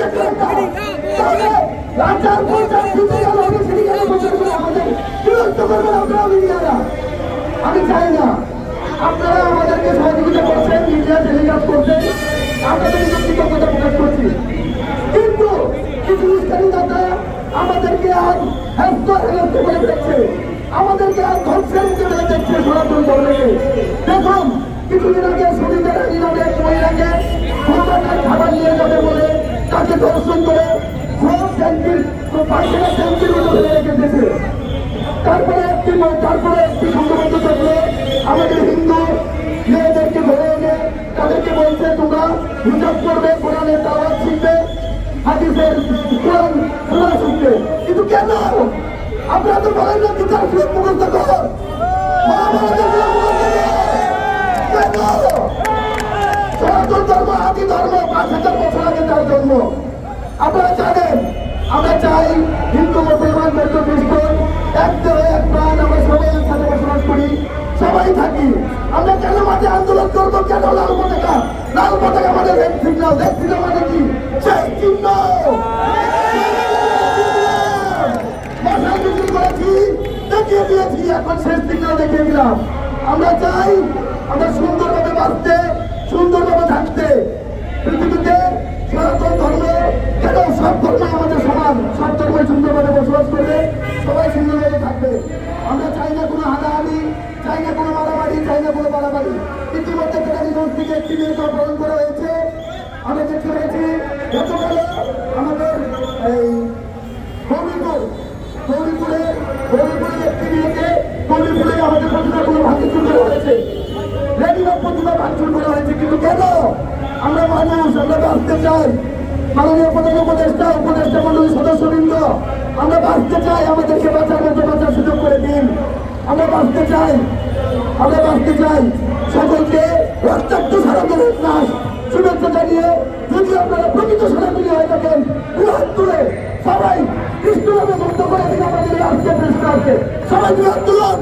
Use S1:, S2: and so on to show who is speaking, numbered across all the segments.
S1: আমি চাই না আপনারা আমাদেরকে সহযোগিতা করছেন, মিডিয়া টেলিগ্রাফ করছেন, আপনাদের কৃতজ্ঞতা প্রকাশ করছি। কিন্তু কিছু ইসলামী নেতা আমাদেরকে আজ হেস্ত করে দেখছে, আমাদেরকে আজ ধ্বংসের মুখে ফেলে দেখছে সনাতন ধর্মকে। দেখুন কিছুদিন আগে শরীরের ইরানে মহিলাকে ক্ষমতার খাবার নিয়ে যাবে বলে তাকে দর্শন করে সব ট্যাঙ্কির পায়খানা ট্যাঙ্কির মধ্যে রেখে দিয়েছে। তারপরে একটি সংঘবদ্ধ চক্র আমাদের হিন্দু মেয়েদেরকে ধরে এনে তাদেরকে বলছে তোমরা হিসাব করবে, কোরআনের দাওয়াত শিখবে, হাদিসের কোরআন সুরা শিখবে। কিন্তু কেন আপনারা তো বলেন না বিচার ফিরে মুখস্থ কর, সনাতন ধর্ম আদি ধর্ম ৫,০০০ বছর আগে তার জন্ম। আপনারা জানেন আমরা চাই হিন্দু মুসলমান বৌদ্ধ খ্রিস্টান এক দেহে এক প্রাণ, আমরা সবাই একসাথে বসবাস করি, সবাই থাকি। আমরা কেন মাঠে আন্দোলন করবো? কেন লাল পতাকা? লাল পতাকা মানে রেড সিগন্যাল, রেড সিগন্যাল মানে কি? সেই চিহ্ন করেছি, দেখিয়ে দিয়েছি, এখন শেষ সিগন্যাল দেখিয়ে দিলাম। আমরা চাই আমরা সুন্দরভাবে বাঁচতে, সুন্দরভাবে থাকতে। পৃথিবীতে সনাতন ধর্ম কেন সব ধর্ম আমাদের সমান, সব ধর্মে সুন্দরভাবে বসবাস করবে, সবাই সুন্দরভাবে থাকবে। আমরা চাই না কোনো হানাহানি, চাই না কোনো মারামারি, চাই না কোনো বাড়াবাড়ি। ইতিমধ্যে কেরানীগঞ্জ থেকে একটি মেয়েকে অপহরণ করা হয়েছে। আমরা দেখতে পেয়েছি গতকালে আমাদের এই গৌরীপুরে একটি মেয়েকে গৌরীপুরে আমাদের প্রতিমাগুলো ভাঙচুর করা হয়েছে, রেডিমেড প্রতিমা ভাঙচুর করা হয়েছে। কিন্তু কেন? আমরা মানুষ, আমরা বাঁচতে চাই। মাননীয় প্রধান উপদেষ্টা মন্ডলীর সদস্যবৃন্দ, আমরা বাঁচতে চাই, আমাদেরকে বাঁচার মতো বাঁচার সুযোগ করে দিন। আমরা বাঁচতে চাই, আমরা বাঁচতে চাই। সকলকে রক্তাক্ত সনাতনের নাশ শুভেচ্ছা জানিয়ে, যদি আপনারা প্রকৃত সনাতনী হয়ে থাকেন বৃহৎ তুলে সবাই কৃষ্ণভাবে মুক্ত করে দিন আমাদের রাষ্ট্রীয় কৃষ্ণকে। সবাই বৃহৎ তুলুন।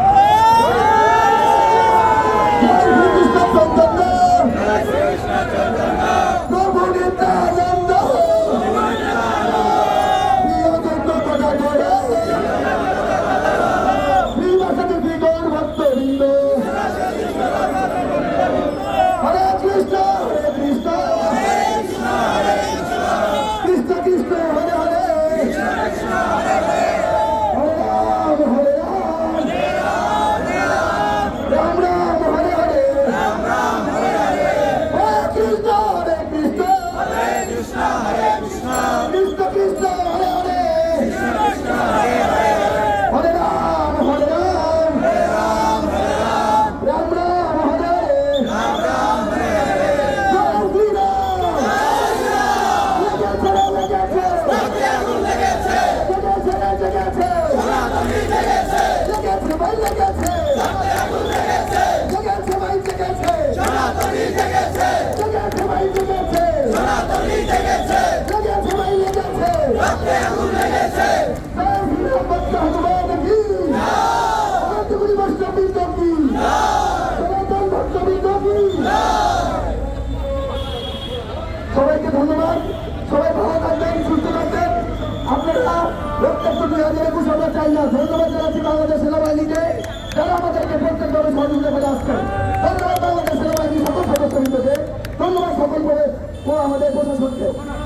S1: সবাইকে ধন্যবাদ। সবাই ভালো থাকবেন, সুস্থ থাকবেন। আপনারা রক্তাক্ত 2021 আমরা চাই না। ধন্যবাদ জানাচ্ছি বাংলাদেশ সেনাবাহিনীকে, যারা আমাদেরকে প্রত্যেকভাবে সহযোগিতা করে আসছেন। ধন্যবাদ বাংলাদেশ সেনাবাহিনীর সকল সদস্যবৃন্দকে, ধন্যবাদ সকল করে ও আমাদের প্রশাসনকে।